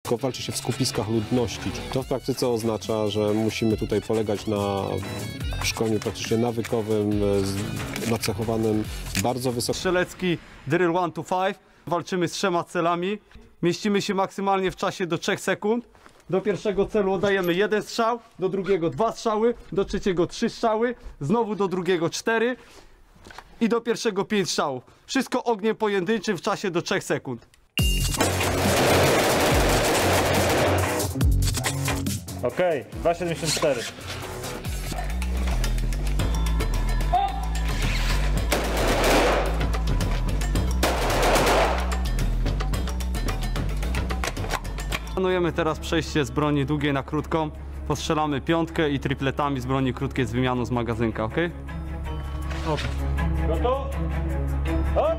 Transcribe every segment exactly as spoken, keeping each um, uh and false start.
tylko walczy się w skupiskach ludności. To w praktyce oznacza, że musimy tutaj polegać na szkoleniu praktycznie nawykowym, nacechowanym bardzo wysoko. Strzelecki drill one to five. Walczymy z trzema celami. Mieścimy się maksymalnie w czasie do trzech sekund. Do pierwszego celu oddajemy jeden strzał, do drugiego dwa strzały, do trzeciego trzy strzały, znowu do drugiego cztery i do pierwszego pięć strzałów. Wszystko ogniem pojedynczym w czasie do trzech sekund. Okej, dwa siedemdziesiąt cztery. Planujemy teraz przejście z broni długiej na krótką. Postrzelamy piątkę i tripletami z broni krótkiej z wymianą z magazynka, ok? Gotów? Hop!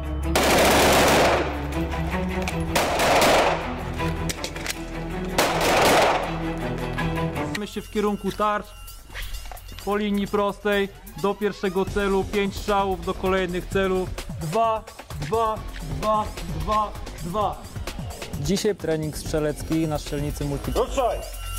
Mamy się w kierunku tarcz po linii prostej do pierwszego celu, pięć strzałów do kolejnych celów, dwa, dwa, dwa, dwa, dwa. Dzisiaj trening strzelecki na strzelnicy multi. Ruszaj!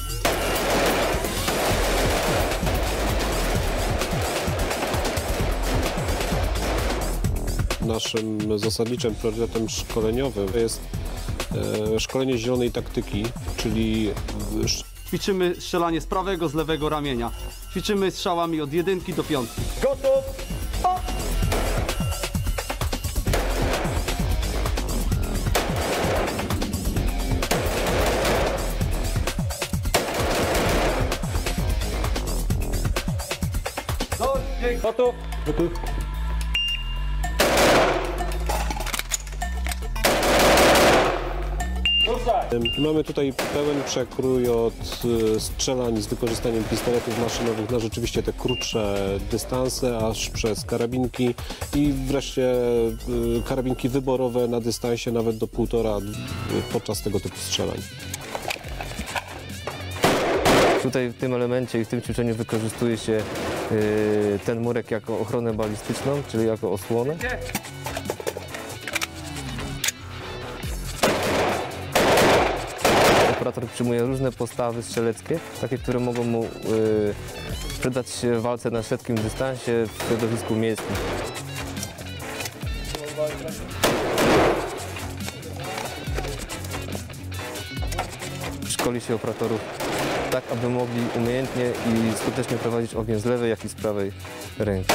Naszym zasadniczym priorytetem szkoleniowym jest e, szkolenie zielonej taktyki, czyli Ćwiczymy strzelanie z prawego, z lewego ramienia. Ćwiczymy strzałami od jedynki do piątki. Gotów? Hop! Gotów? Gotów. mamy tutaj pełen przekrój od e, strzelań z wykorzystaniem pistoletów maszynowych na rzeczywiście te krótsze dystanse, aż przez karabinki i wreszcie e, karabinki wyborowe na dystansie nawet do półtora e, podczas tego typu strzelań. Tutaj w tym elemencie i w tym ćwiczeniu wykorzystuje się y, ten murek jako ochronę balistyczną, czyli jako osłonę. Operator przyjmuje różne postawy strzeleckie, takie, które mogą mu y, przydać się w walce na średkim dystansie w środowisku miejskim. Szkoli się operatorów tak, aby mogli umiejętnie i skutecznie prowadzić ogień z lewej, jak i z prawej ręki.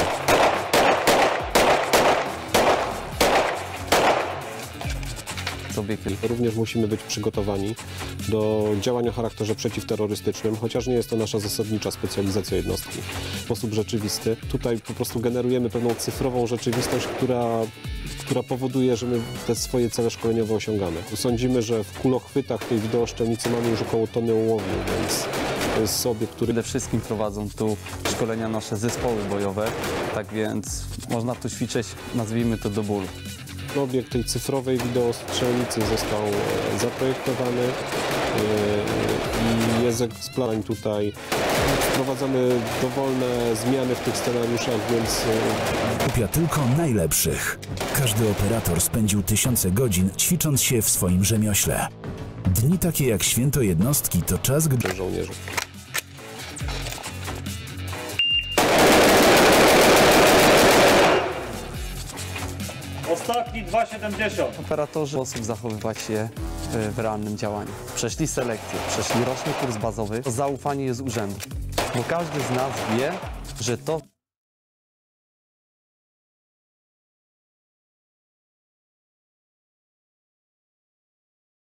Również musimy być przygotowani do działania o charakterze przeciwterrorystycznym, chociaż nie jest to nasza zasadnicza specjalizacja jednostki. W sposób rzeczywisty tutaj po prostu generujemy pewną cyfrową rzeczywistość, która, która powoduje, że my te swoje cele szkoleniowe osiągamy. Sądzimy, że w kulochwytach tej wideoszczelnicy mamy już około tony ołowiu, więc to jest obiekt, który... Przede wszystkim prowadzą tu szkolenia nasze zespoły bojowe, tak więc można tu ćwiczyć, nazwijmy to do bólu. Obiekt tej cyfrowej wideostrzelnicy został zaprojektowany i jest eksplorowany tutaj. Wprowadzamy dowolne zmiany w tych scenariuszach, więc... Kupia tylko najlepszych. Każdy operator spędził tysiące godzin ćwicząc się w swoim rzemiośle. Dni takie jak święto jednostki to czas, gdy... żołnierzy. Ostatni dwa siedemdziesiąt. Operatorzy sposób zachowywać się w realnym działaniu. Przeszli selekcję, przeszli roczny kurs bazowy, to zaufanie jest z urzędu. Bo każdy z nas wie, że to